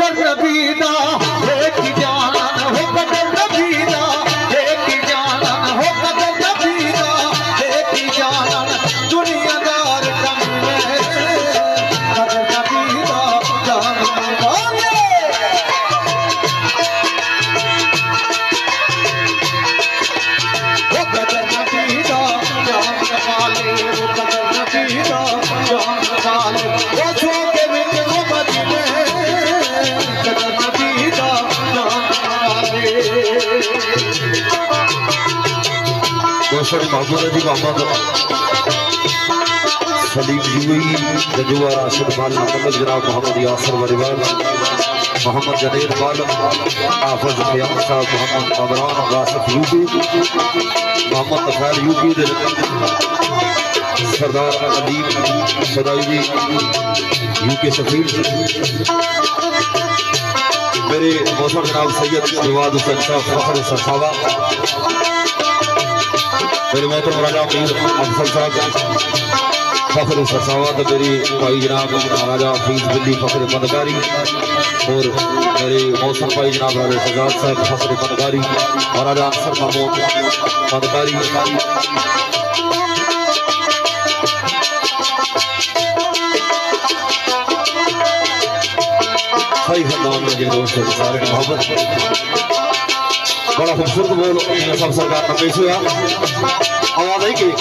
नबीदा एक जान हो कदर नबीदा एक जान हो कदर नबीदा एक जान दुनियादार कम में कदर नबीदा जान वाले वो कदर नबीदा जान वाले वो कदर नबीदा जान वाले वो जो के बिच वो मदीने कदर नबीदा जान वाले। दोस्तों महबूब जी मोहम्मद सलीम यूई गजवा राशिद बाल मोहम्मद जनाब मोहम्मद यासर वरिवाल मोहम्मद जनेर बाल हाफिज क़याम साहब मोहम्मद अमरान वासिफ यूपी मोहम्मद तफैल यूपी सरदार अदीब सदाई यूके सफीर मेरे मौसम जनाब सैयद जवाद हुसैन साहब फखर सरसावा मेरे मोहतरम राजा मीर अफजल साहब फखर सरसावा तो मेरी भाई जनाब राजा हफीज बिल्ली फखर फनकारी और मेरे मौसम भाई जनाब राजा सजाद साहब फखर फनकारी और राजा अनसर महमूद फनकारी सही खानदान में जिन दोस्तों सारे मोहब्बत बड़ा खूबसूरत बोल सब सरकार का पेश हुआ आवाज आई की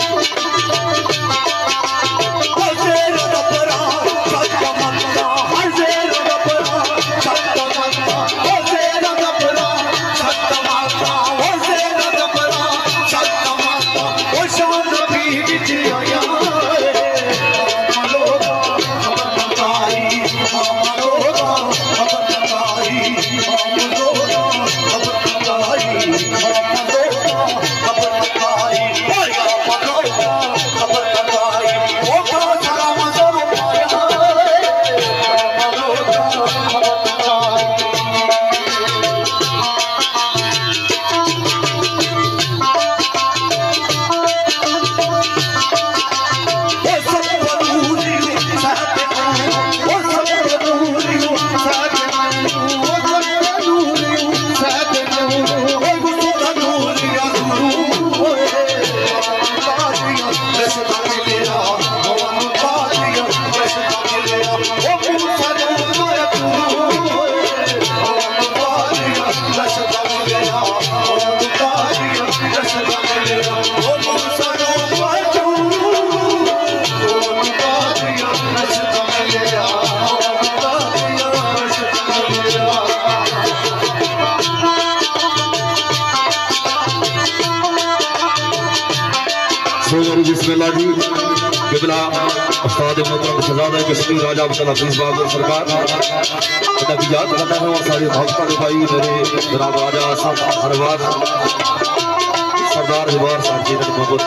बिस्मिल्लाह जी किबला उस्ताद मोहतरम शहजादा कश्मीर राजा अब्दुल हफीज बहादुर सरकार की याद करता है और सारे भक्तों भाई मेरे जनाब राजा साहब हरवार सरदार हिवार साहब जी मोहब्बत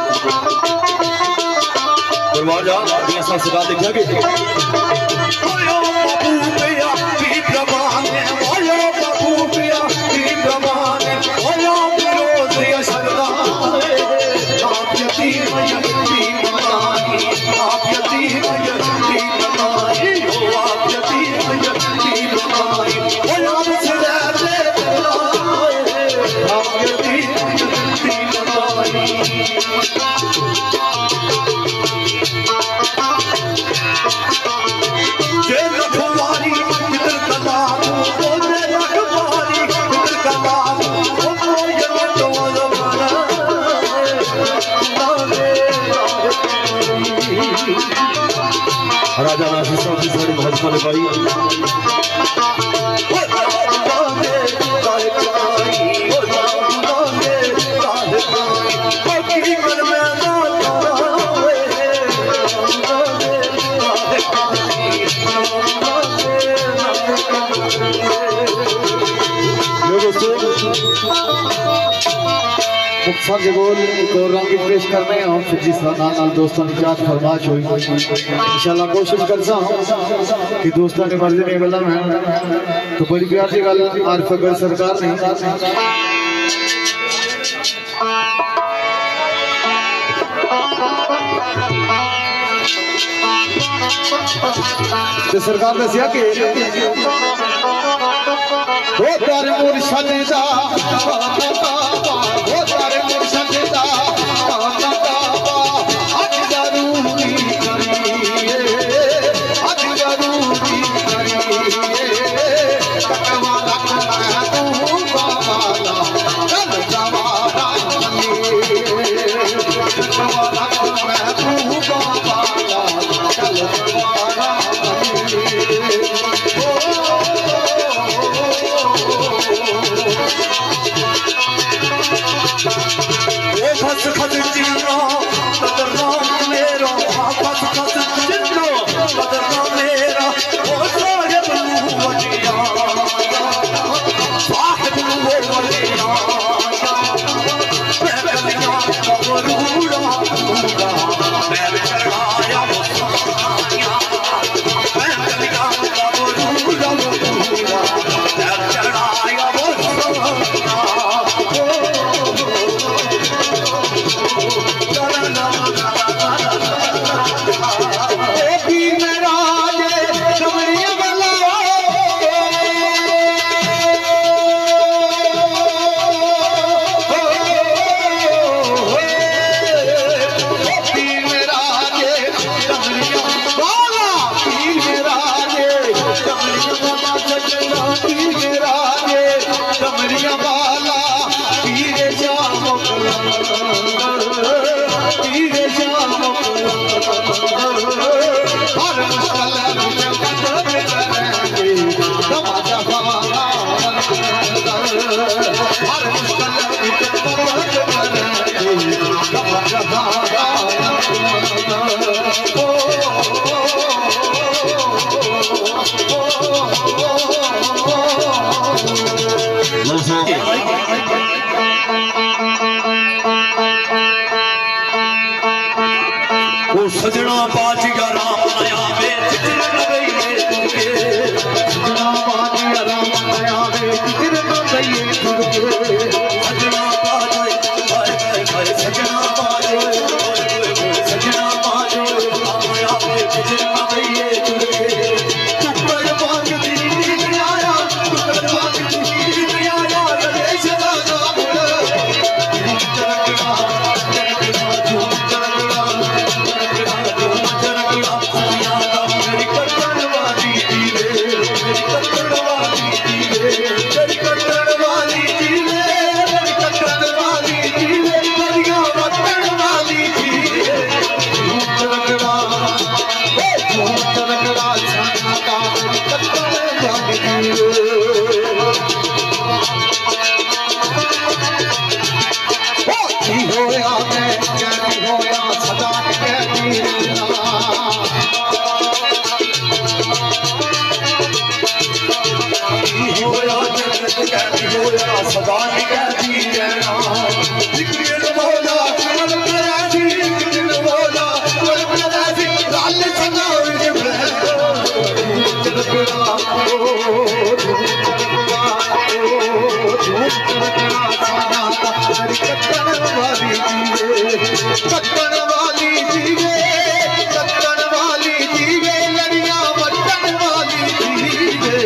दरवाजा ये सब सदा देखा कि राजा नासिर साहब की सारी भाजपा ने पाई मुख्तार जगोल एक और रंगीत पेश करने हम फिर जिस दोस्तों की जांच फरमाश हुई इंशाल्लाह कोशिश करता हूँ कि दोस्तों ने मर्जी में गलम है तो बड़ी प्यार की गल आरिफ अकबर सरकार ने ते सरकार दसिया कि वो तारे मुर्शद दा वो तारे मुर्शद दा अज जरूरी करिए अज जरूरी करिए तकवा रख मैं तू बाला चल जवारा तकवा रख मैं तू बाला चल जवारा खस खस जिन्नो बदरना मेरा खस खस जिन्नो बदरना मेरा ओ साहिब नू वलिया साहिब नू वलिया मैं कलियां कबरूड़ा रूड़ा मैं चढ़ाया मुसाया मैं कलियां कबरूड़ा रूड़ा मैं चढ़ाया मुसाया सजना बाजिया राम नया वे जिक्र नबी तुमके सजना बाजिया राम नया वे जिक्र नबी तुमके सजना बाजोए हाय हाय हाय सजना बाजोए सजना बाजोए राम नया वे जिक्र नबी तुमके टुकड़ बाज दी आया टुकड़ बाज दी आया गणेश दादा सदा कहती रहना जिक्र मौला कर प्यासी जिक्र मौला कर प्यासी लाल सना कट्टन वाली जीवे कट्टन वाली जीवे लड़ियां बटन वाली जीवे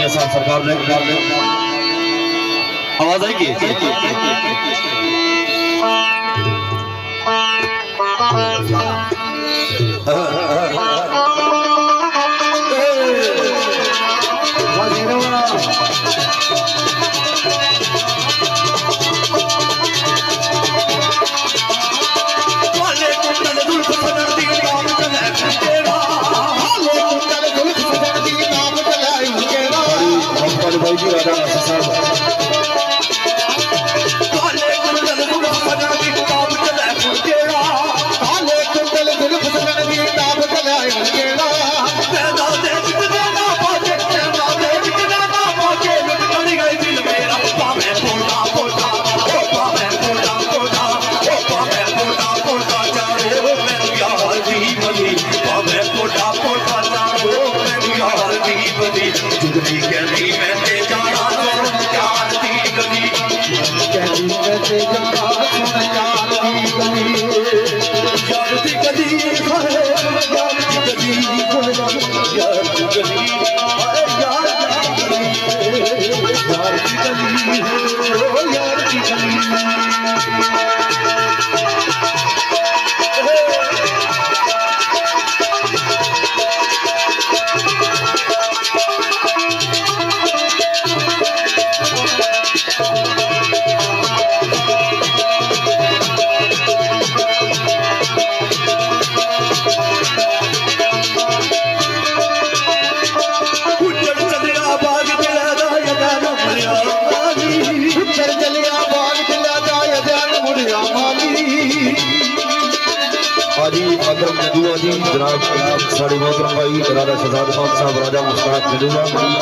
सरकार ने आवाज आई की जनाब साढ़े मोहतरम भाई राजा शहजाद खान साहब, राजा मुश्ताक जजूआ,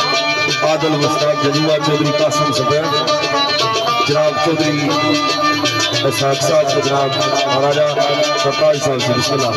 आदल मुश्ताक जजूआ, चौधरी कासिम सफेद, जनाब चौधरी इसहाक साहब, जनाब महाराजा सरताज साहब से बिस्मिल्लाह।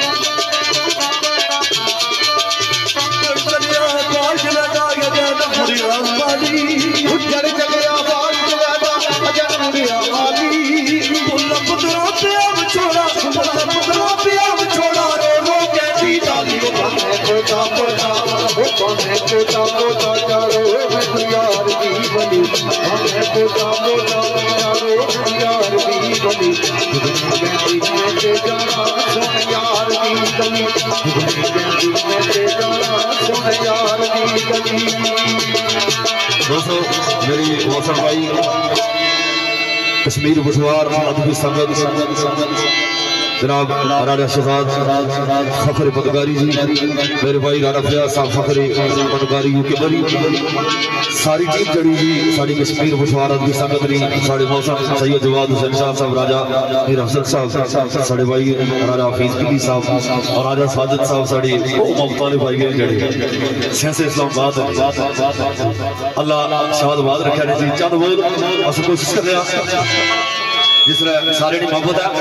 दोस्तों मेरी मौसम भाई कश्मीर बुशवार अदबी संगत जनाब राजा शहजाद फखर पदगारी जी, मेरे भाई राजा फयाज साहब फखर पदगारी यूके बरी, सारी टीम जड़ी जी साड़ी कश्मीर बुशवार अदबी संगत ने साढ़े मौसम सैयद जवाद हुसैन साहब, राजा मीर अफजल साहब, साढ़े भाई राजा हफीज बिली साहब और राजा साजिद साहब, साड़ी मुख्तालिफ भाई जड़े सियासी इस्लामाबाद अल्लाह शाबाद रखा ने जी। चंद बोल अस कोशिश कर रहे जिस तरह सारे ने मोहब्बत है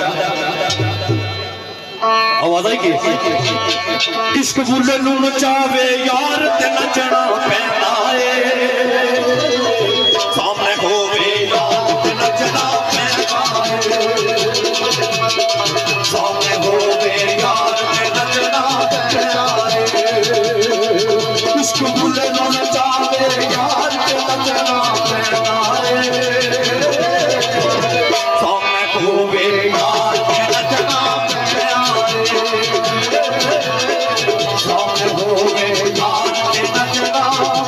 आवाज आई की इश्क बुले नू नचावे यार ते नचना पैंदा ए सामने होवे यार ते नचना पैंदा ए सामने होवे यार ते नचना पैंदा ए इश्क बुले नू नचावे यार ते नचना पैंदा ए सामने होवे यार ते नचना सामने हो गए यार के नचना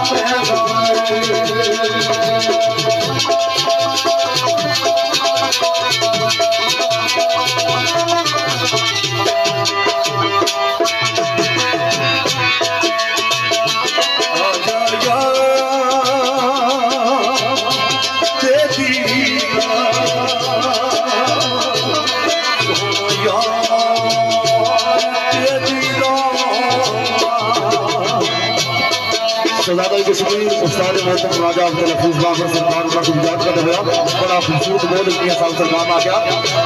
शहजादा कश्मीर उस्ताद मोहतरम राजा अब्दुल हफीज बाबर सरकार का गुजात कर हुआ बड़ा खूबसूरत बोल किया साल सरकार आ गया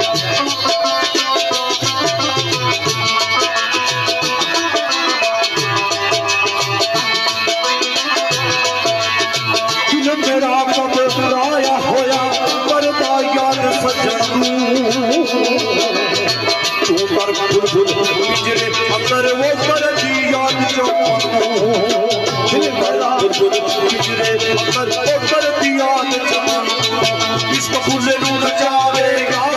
मेरा कब बुराया होया करदा याद सजन तू पर बुलबुल पिंजरे अंदर वो कर दी याद जो इश्क फूले नू नचावेगा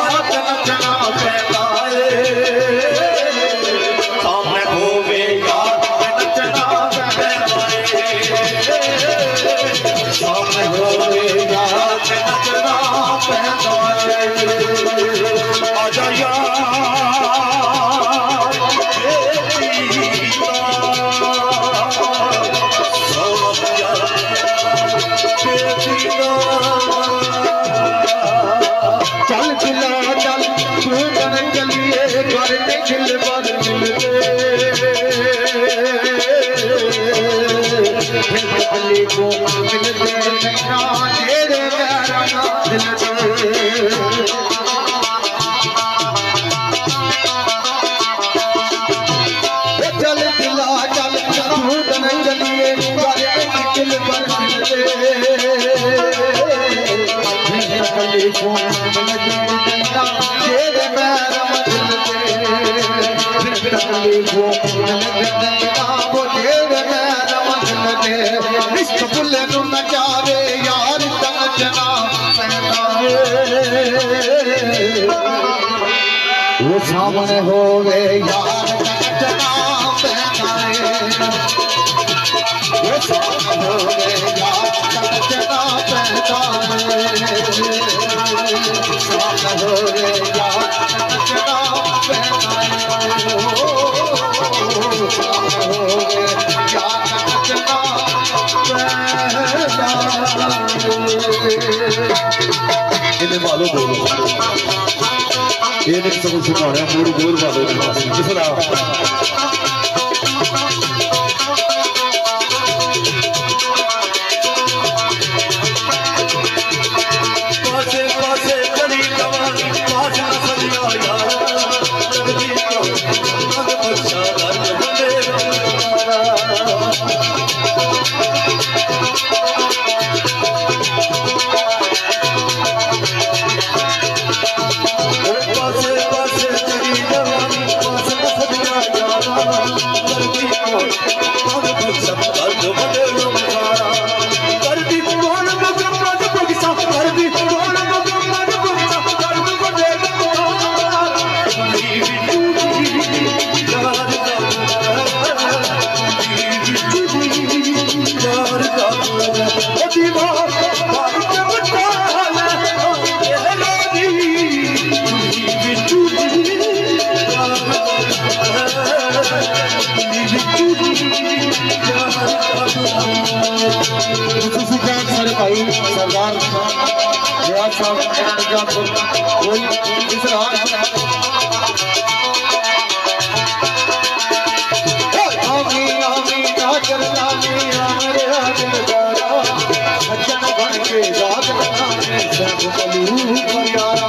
खिल पर मिलते कली को मिलते नैना तेरे पैरों मिलते चल दिला चल झूठ नहीं चलिए खिल पर मिलते कली को मिलते नैना तेरे पैरों मिलते कली को मिलते नैना वो तेरे पैरों मिलते इश्क भुल न जावे यार तमचना पैदा वो सामने होवे यार तमचना पैदा वो सामने होवे यार तमचना पैदा सामने होवे यार तमचना पैदा सामने होवे यार तमचना इन्हें मालूम बोलो ये नहीं सब सुना रहे पूरी गोल मालूम किस ना सरदार रियाज साहब कोई इस राज आमी आमी नाचर नामी आमरे दिलदारा सज्जन बन के जाग नामे सब बलू प्यारा